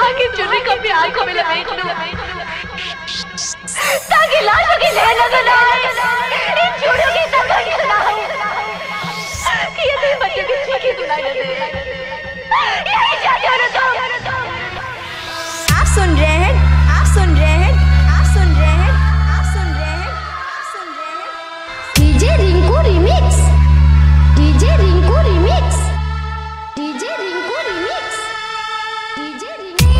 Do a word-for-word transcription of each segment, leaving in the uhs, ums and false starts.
दुआ की चुन्नी को अपनी आंखों में लपेट लूं ताकि लाशों की ढेर नजर आए, इन चूड़ियों की तलवार सुनाऊं कि ये तीन बच्चों की चीखें सुनाई न दे। यही चाहते हो ना तुम? आप सुन रहे हैं, आप सुन रहे हैं, आप सुन रहे हैं, आप सुन रहे हैं, आप सुन रहे हैं DJ Rinku remix, DJ Rinku remix, DJ Rinku remix, DJ Rinku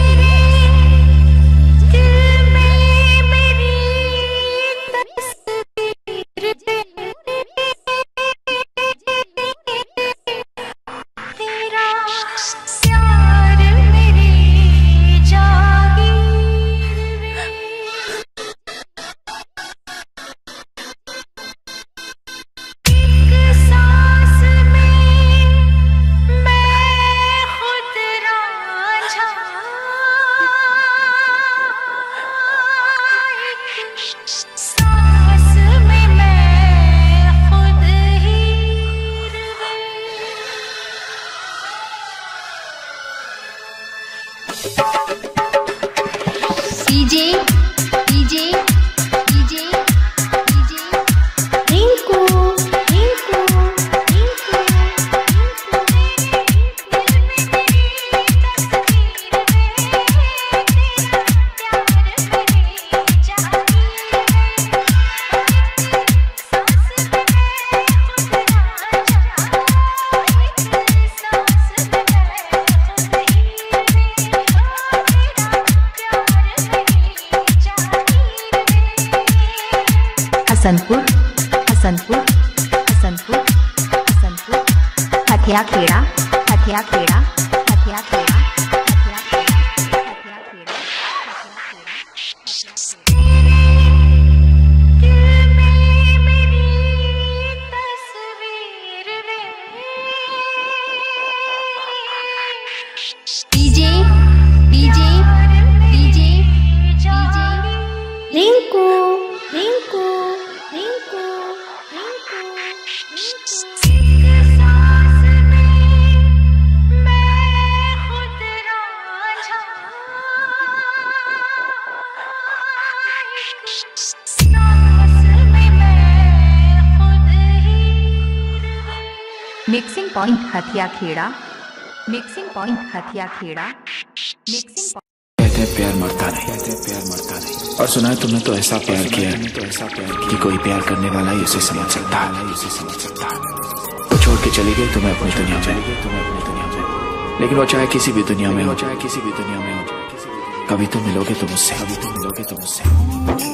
दिल में मेरी तस्वीर तेरा प्यार मेरी जागीर एक सांस में मैं खुद रांझा, एक सांस में मैं खुद Heer DJ DJ DJ DJ Rinku Rinku Rinku Hasanpur Hasanpur Hasanpur Hasanpur Hathiya Kheda हथिया खेड़ा हथिया खेड़ा हथिया खेड़ा हथिया खेड़ा दिल में मेरी तस्वीर रे DJ DJ DJ DJ Rinku Rinku Rinku Rinku एक सांस में मैं खुद रांझा, एक सांस में मैं खुद हीर। मिक्सिंग पॉइंट हथिया खेड़ा, मिक्सिंग पॉइंट हथिया खेड़ा, मिक्सिंग पॉइंट। कहते हैं प्यार मरता नहीं, कहते हैं प्यार मरता नहीं। और सुना है तुमने तो ऐसा प्यार किया है, तो ऐसा प्यार कि कोई प्यार करने वाला ही उसे समझ सकता है, उसे समझ सकता है। वो छोड़ के चली गई तुम्हें अपनी दुनिया में, तुम्हें अपनी दुनिया में। लेकिन वो चाहे किसी भी दुनिया में हो, चाहे किसी भी दुनिया में हो, कभी तो मिलोगे तुम उससे, कभी तो मिलोगे तुम उससे।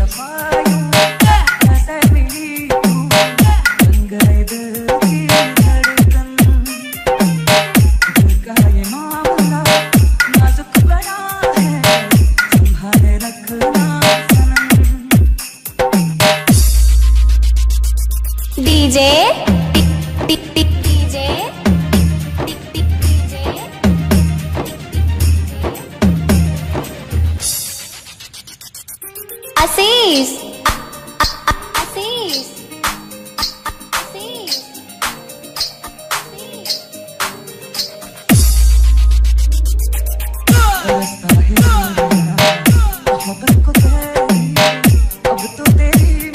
DJ tick tick DJ tick tick DJ Ashish Ashish Ashish मोहब्बत को तेरी अब तो तेरी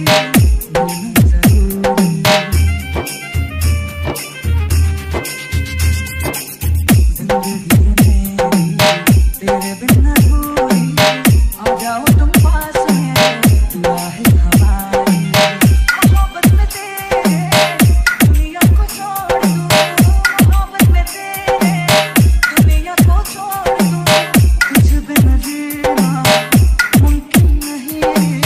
तेरे बिना पूरी आ जाओ तुम पास में दुआ है हमारी मोहब्बत में तेरे दुनिया को छोड़ दूं मोहब्बत में तेरे दुनिया को छोड़ दूं तुझ बिन जीना मुमकिन नहीं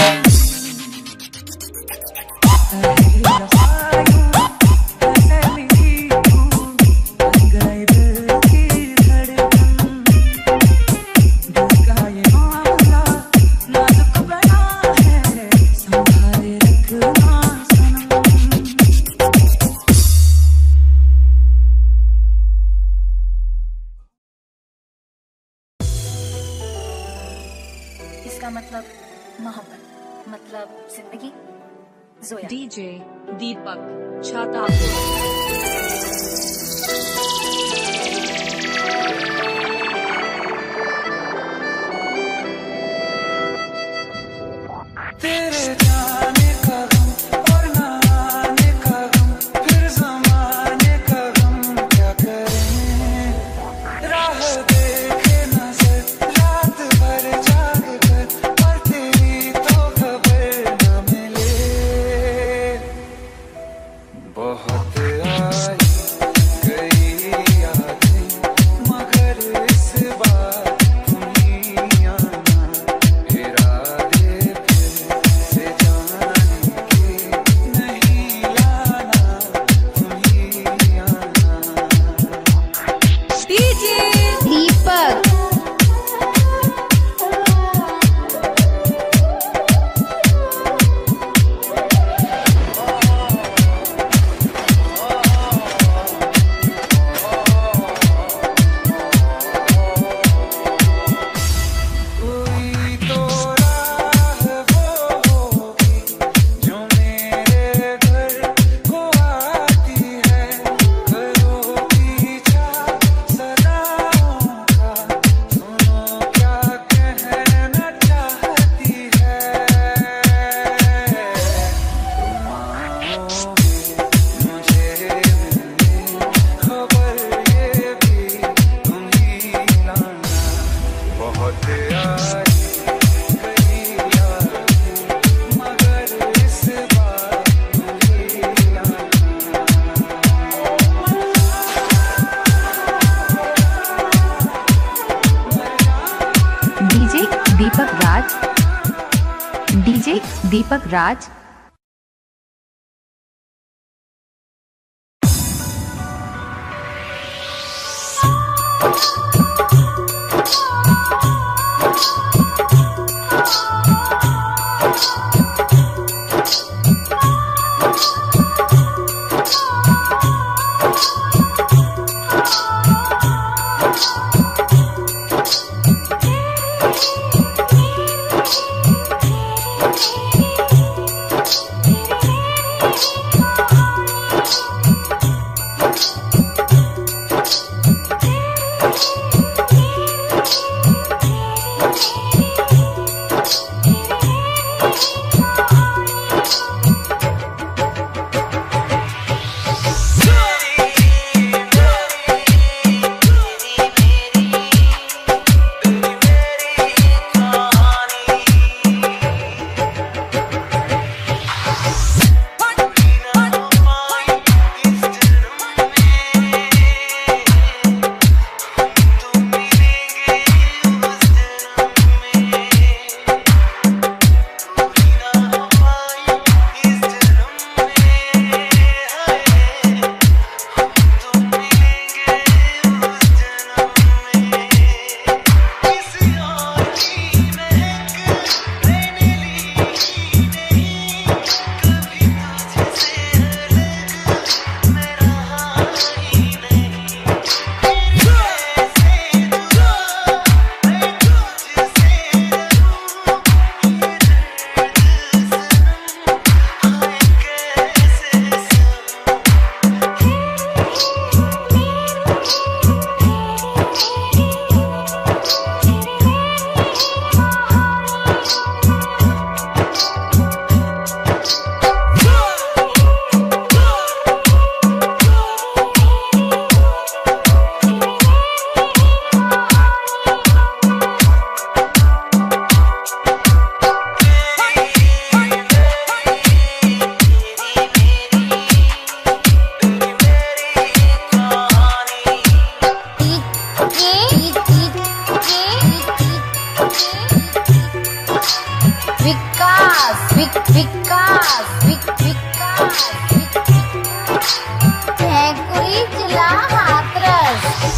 इसका मतलब मोहब्बत, मतलब जिंदगी। जोया। डीजे दीपक छातापुर। तेरे जाने का गम और ना आने का गम फिर ज़माने का गम क्या करें राह देखे नजर रात भर जाग कर और तेरी तो खबर न मिले बहुत आई गई यादें मगर इस बार तुम ही आना इरादे से जाने के नहीं लाना तुम ही आना डीजे दीपक कोई तो राह वो होगी जो मेरे घर को आती है करो पीछा सदाओं का सुनो क्या कहना चाहती है तुम आओगे मुझे मिलने खबर ये भी तुम ही लाना बहुत आई गई यादें मगर इस बार तुम ही आना DJ Deepak Raj. DJ Deepak Raj. DJ Vikas Vik Vikas Vik Vikas Bhainkuri जिला हाथरस।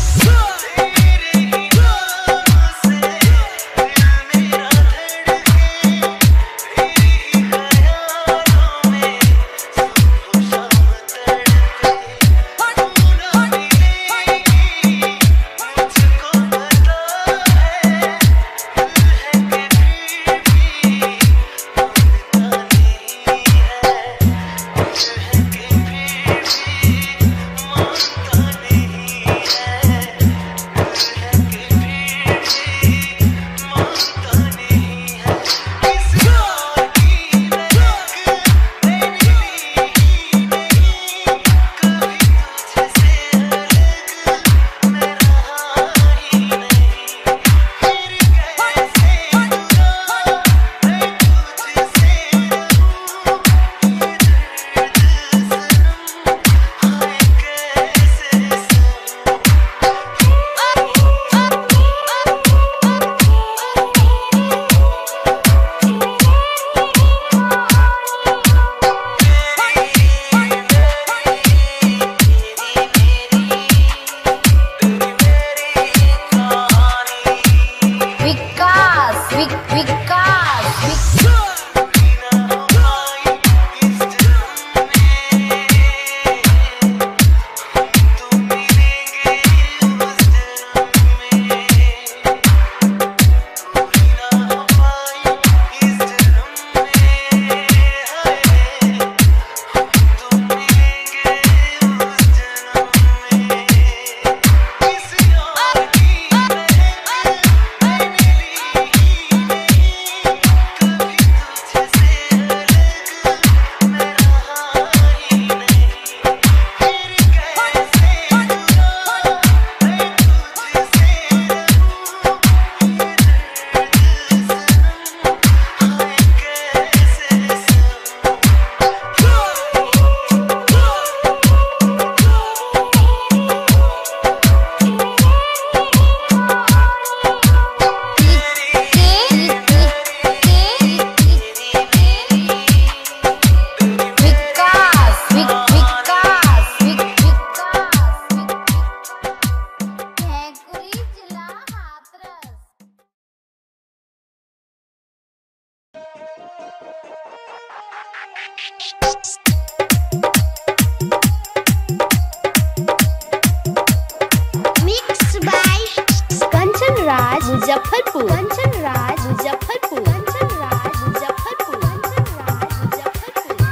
Mix by Kanchan Raj Muzaffarpur Kanchan Raj Muzaffarpur Kanchan Raj Muzaffarpur Kanchan Raj Muzaffarpur.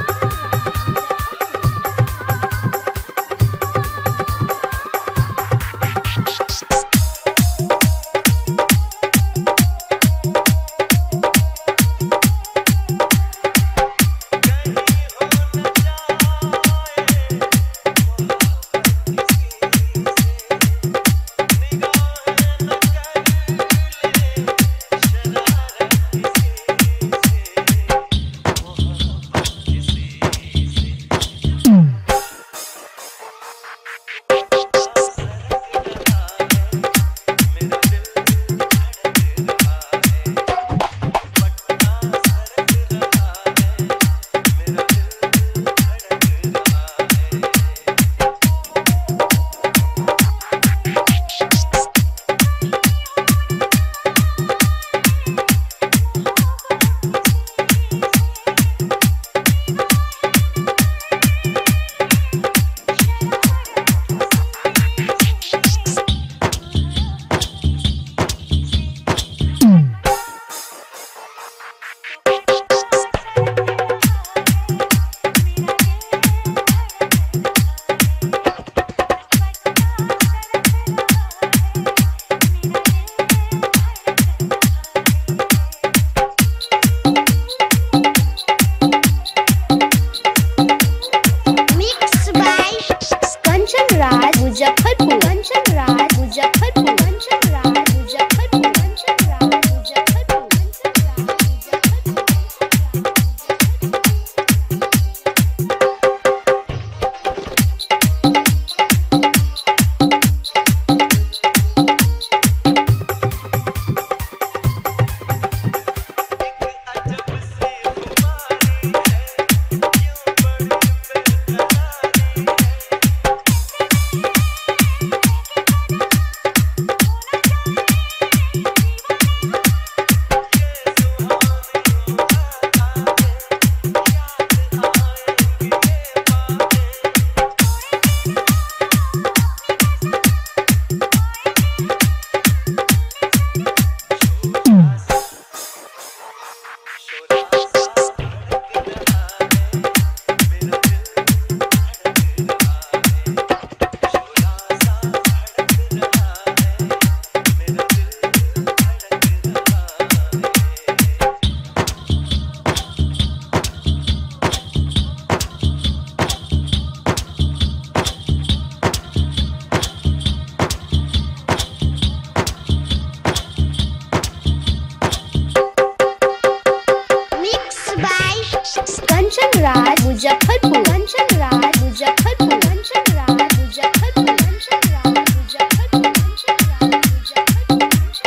मुजफ्फरपुर कंचन राज मुजफ्फरपुर कंचन राज मुजफ्फरपुर कंचन राज मुजफ्फरपुर कंचन राज मुजफ्फरपुर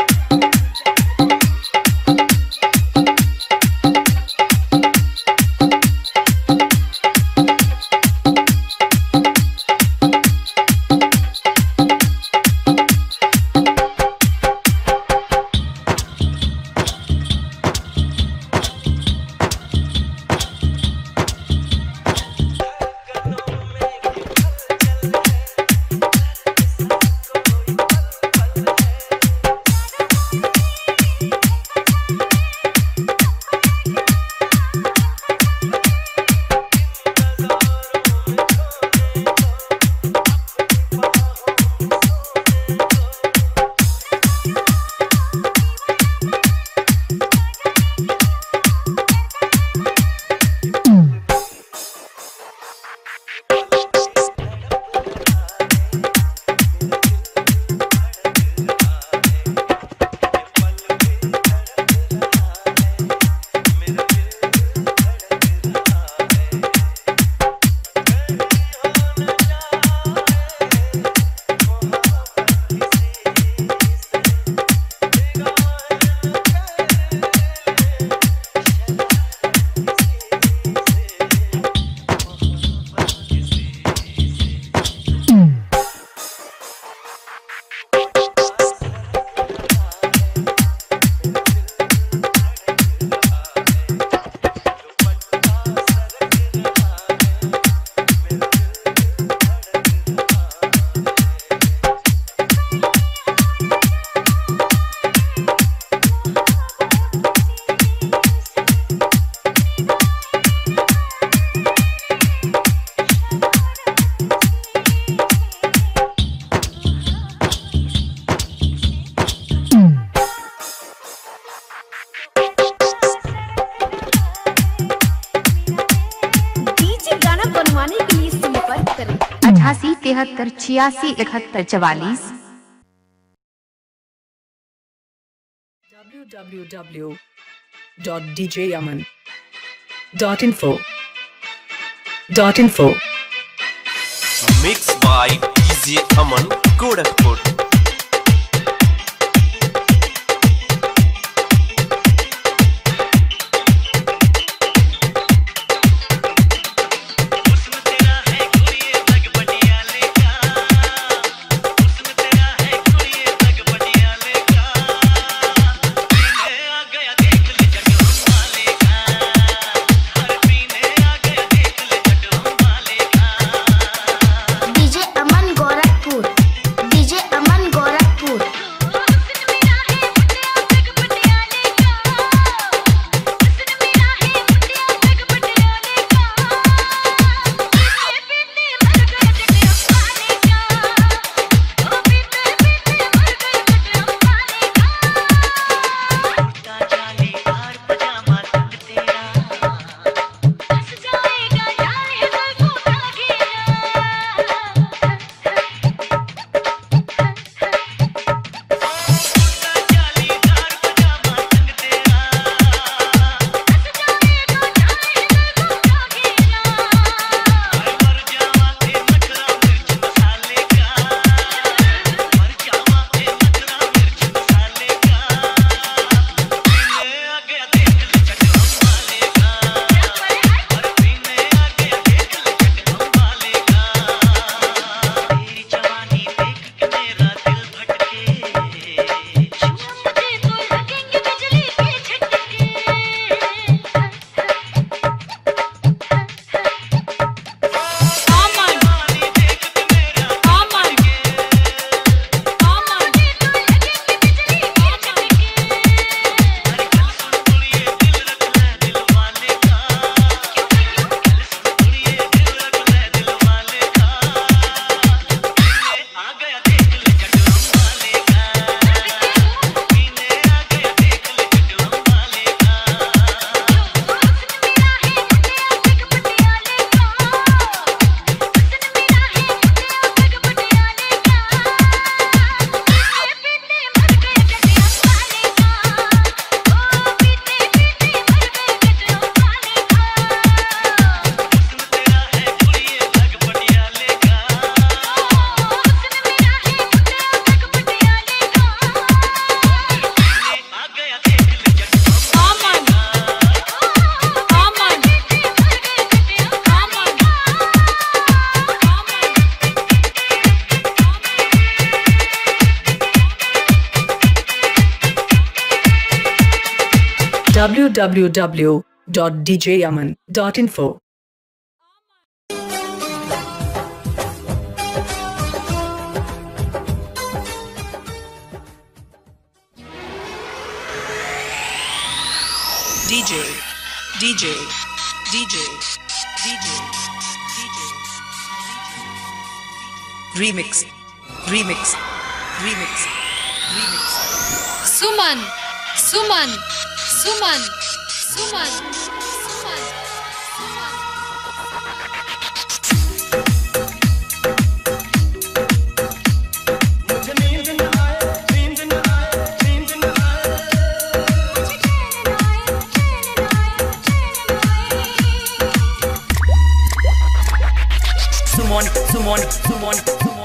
अठासी तिहत्तर छियासी इकहत्तर चवालीस। w w w dot d j aman dot info dot info Mixed by D J Aman Gorakhpur। DJ Aman Gorakhpur DJ w w dot d j yaman dot info. DJ, DJ, DJ, DJ, DJ, Remix, Remix, Remix, Remix. Suman, Suman, Suman, Suman, Suman, Suman, Suman, Suman, Suman.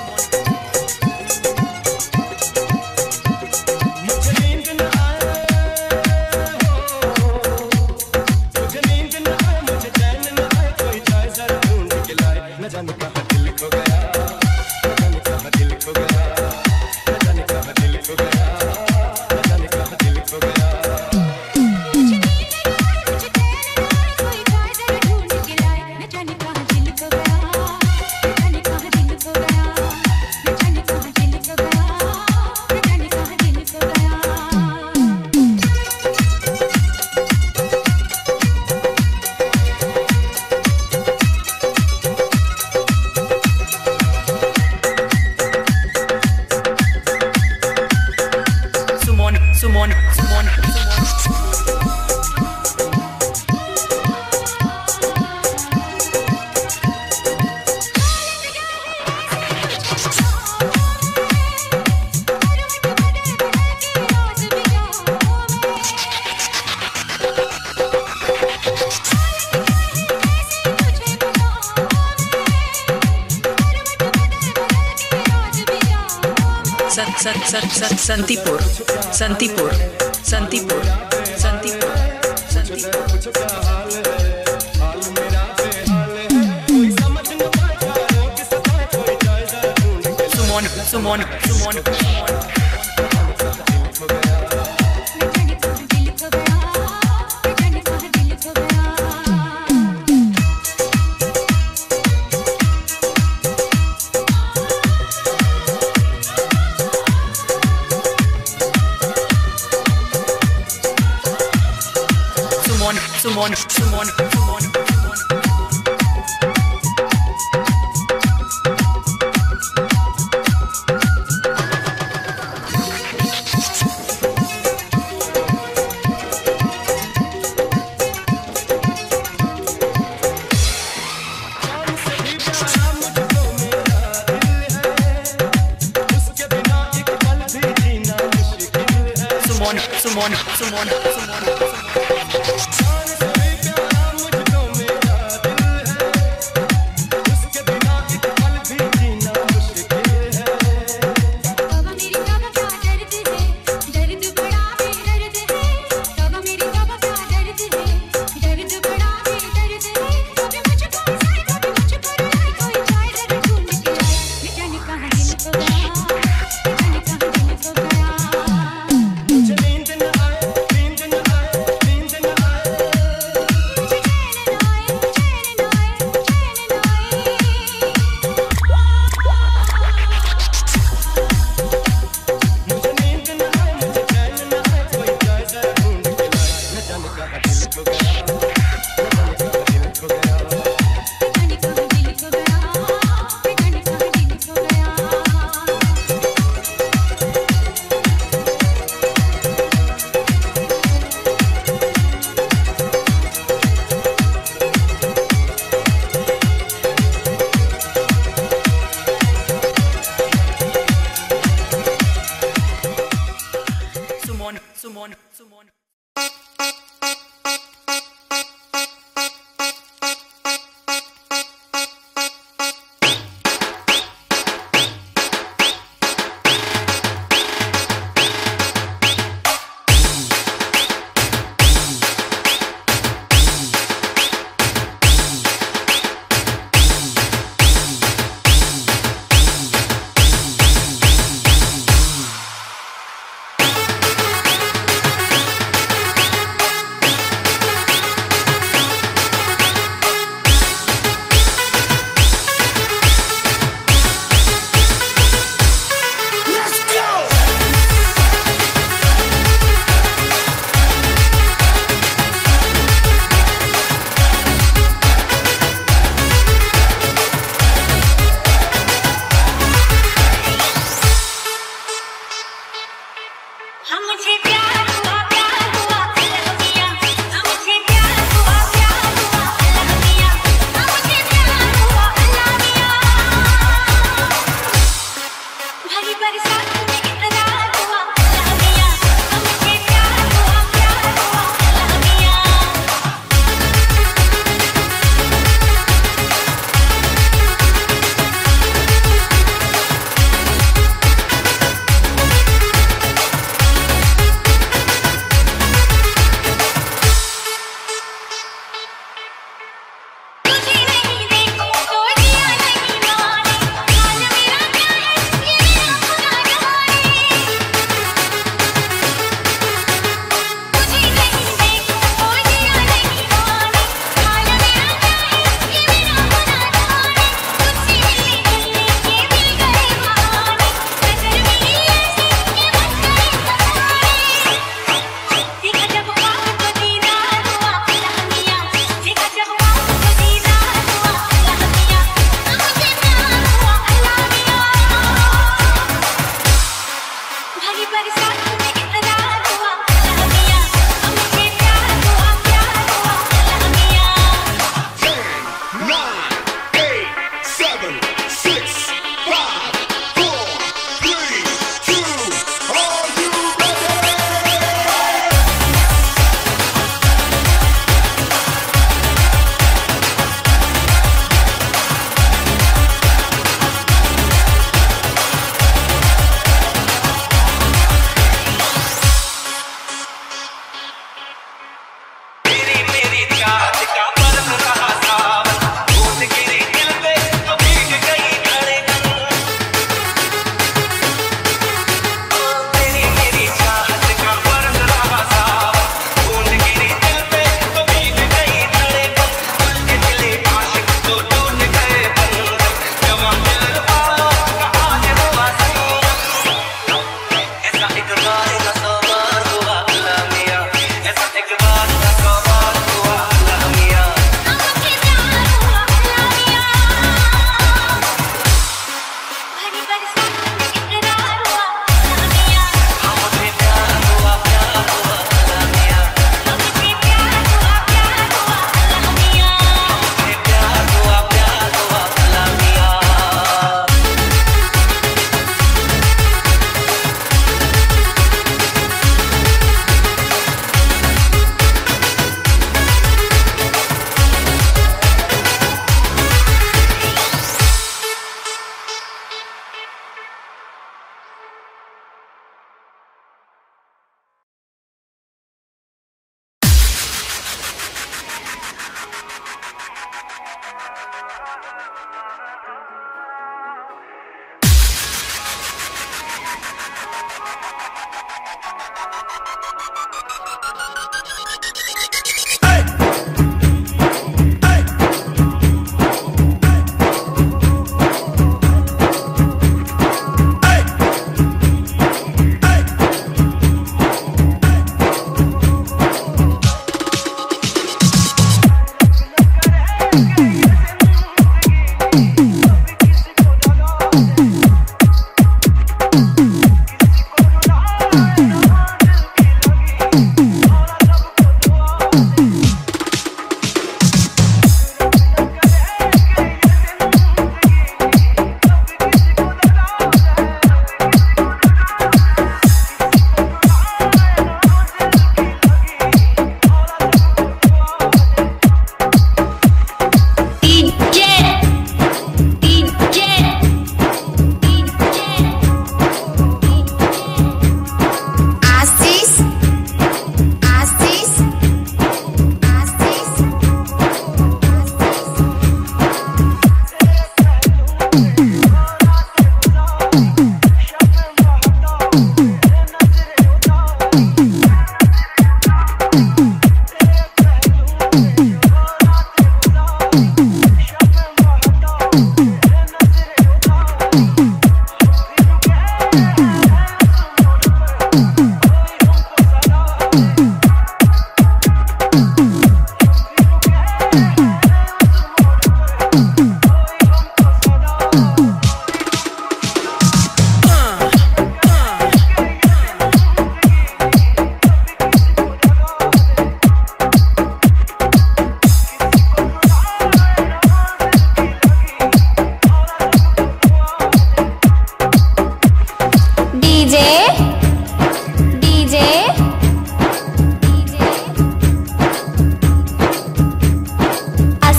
Suman, Suman, San San San Santipur, Santipur, Santipur, Santipur, Suman, Suman, Suman, Suman, Suman, Suman. Suman, Suman, Suman, Suman. नींद न आए, नींद न आए।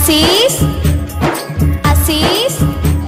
आशीष आशीष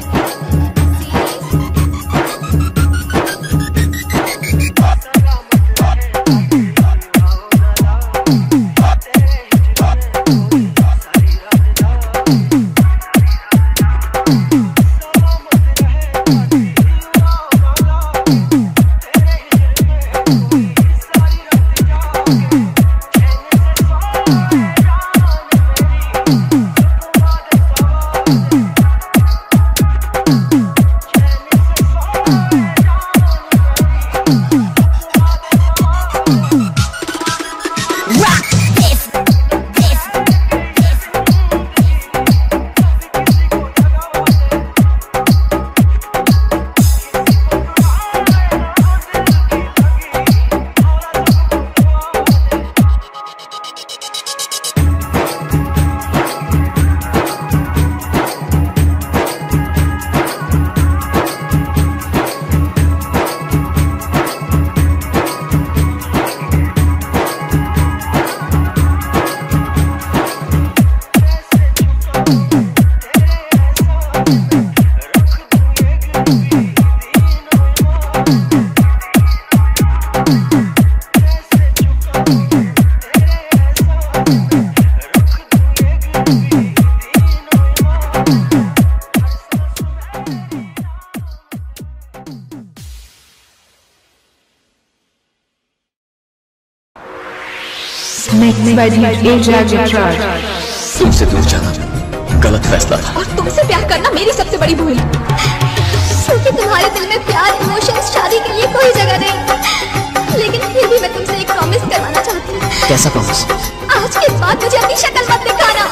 तुमसे दूर जाना गलत फैसला था और तुमसे प्यार करना मेरी सबसे बड़ी भूल, क्योंकि तुम्हारे दिल में प्यार, इमोशंस, शादी के लिए कोई जगह नहीं। लेकिन फिर भी मैं तुमसे एक प्रॉमिस करवाना चाहती हूँ। कैसा प्रॉमिस? आज के बाद मुझे अपनी शक्ल मत दिखाना।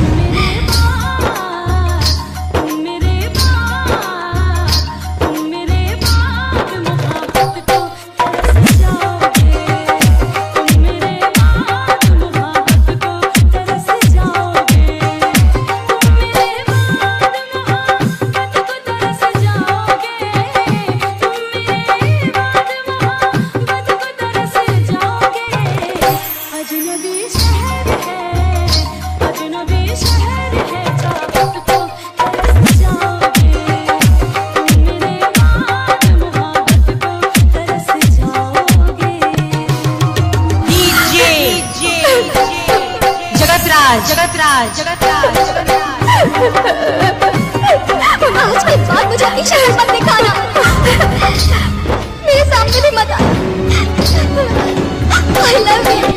आज के बाद मुझे अपनी शक्ल मत दिखाना, मेरे सामने भी मत आना। I love you।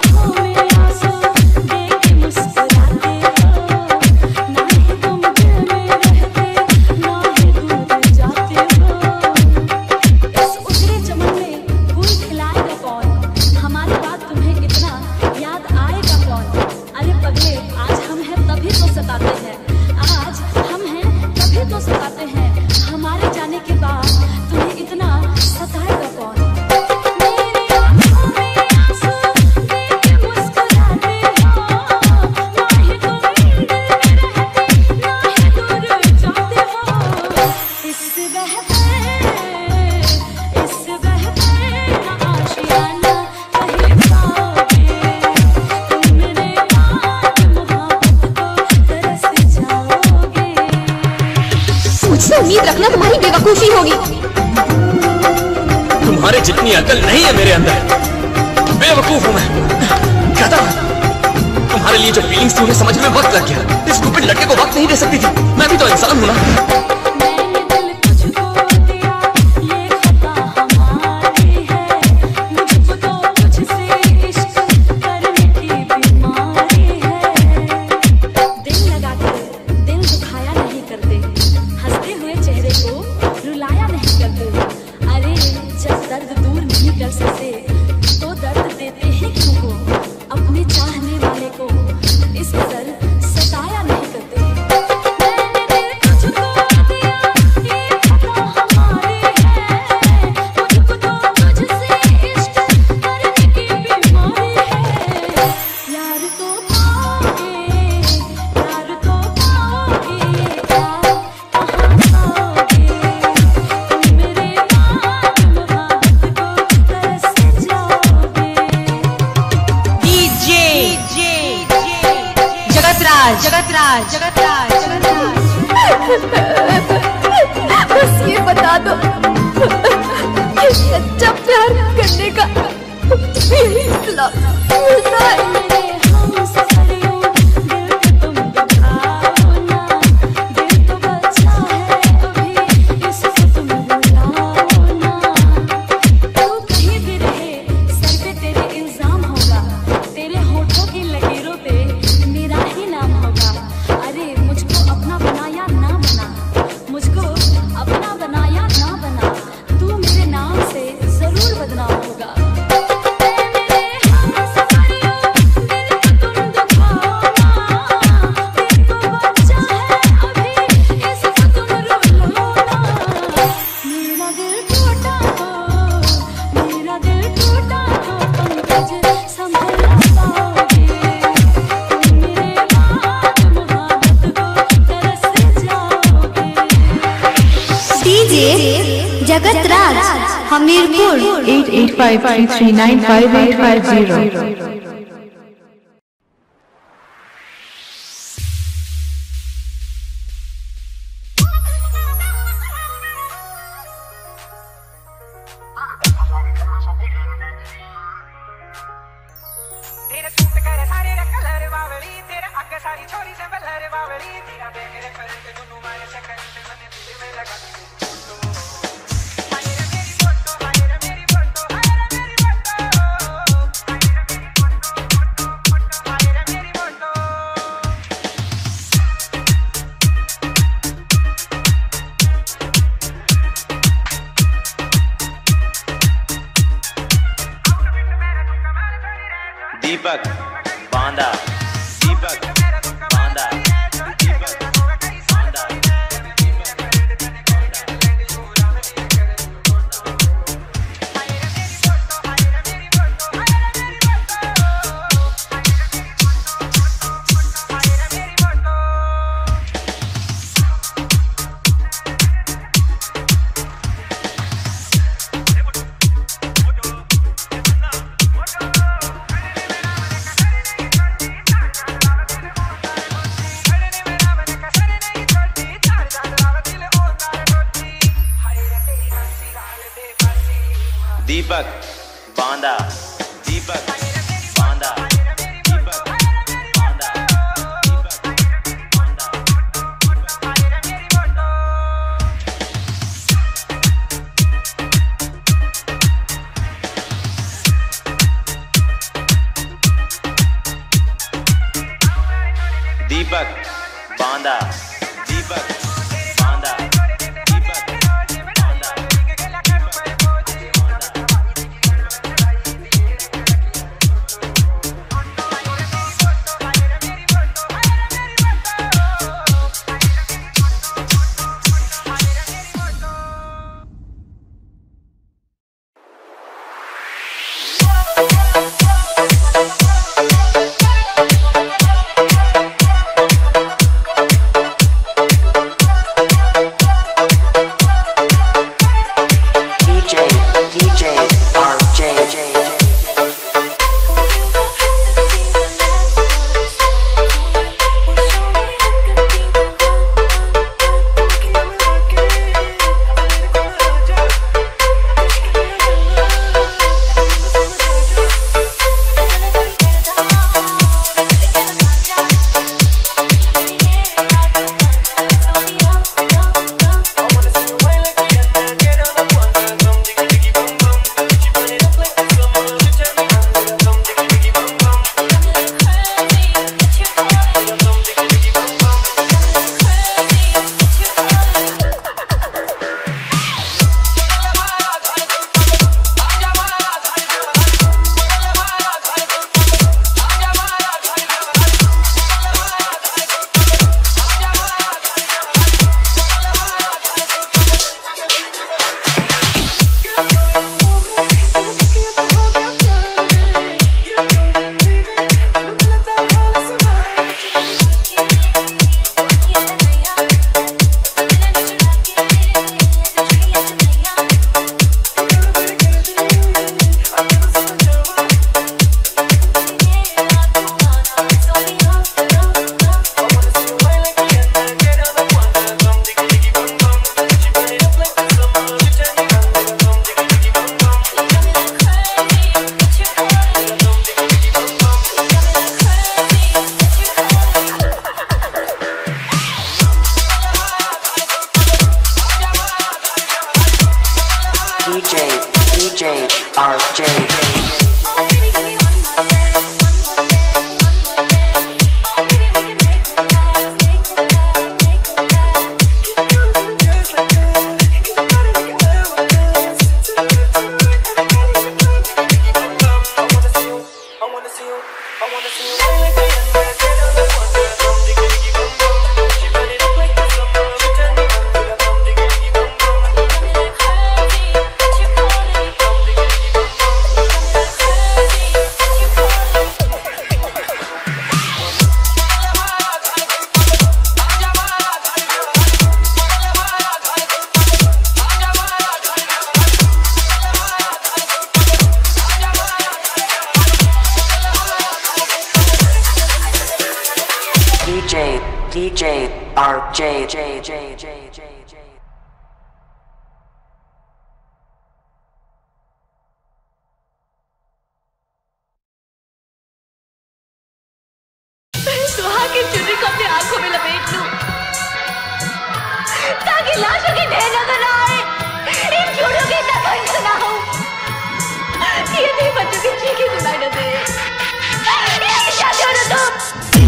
उम्मीद रखना तुम्हारी बेवकूफी होगी। तुम्हारे जितनी अकल नहीं है मेरे अंदर, बेवकूफ हूं मैं। कहता तुम्हारे लिए जो फीलिंग्स थी उन्हें समझने में वक्त लग गया। इस स्टूपिड लड़के को वक्त नहीं दे सकती थी। मैं भी तो इंसान हूं ना। इस कदर सताया नहीं करते। मैंने दिल को जगत राज जगत राज जगत राज जगत राज। बस ये बता दो कि सच्चा प्यार करने का यही सिला मिलता है। Jagat Raj Hamirpur eight eight five five three nine five eight five zero. Deepak Banda Deepak Banda Deepak Banda. Deepak Banda Deepak Banda Deepak Banda Deepak Banda. Deepak Banda Deepak Banda Deepak Banda. DJ, DJ, R J, J, J, J, J, J. सुहाग की चुनरी को अपनी आंखों में लपेट लूं, ताकि लाशों की ढेर नजर ना आए, इन चूड़ों की तकलीफ सुना हो, ये नहीं बच्चों की चीखें सुनाई न दे। ये क्या कर रहे हो तुम?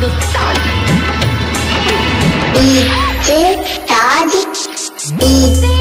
डीजे ताज डीजे